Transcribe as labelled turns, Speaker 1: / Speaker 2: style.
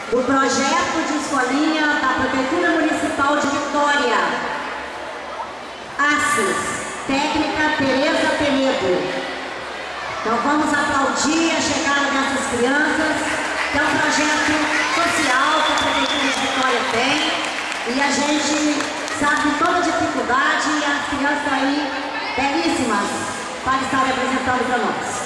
Speaker 1: do projeto de escolinha da Prefeitura Municipal de Vitória. ACES, técnica Tereza Penedo. Então vamos aplaudir a chegada dessas crianças, que é um projeto social que a Prefeitura de Vitória tem, e a gente sabe toda a dificuldade e as crianças aí belíssimas para estarem apresentando para nós.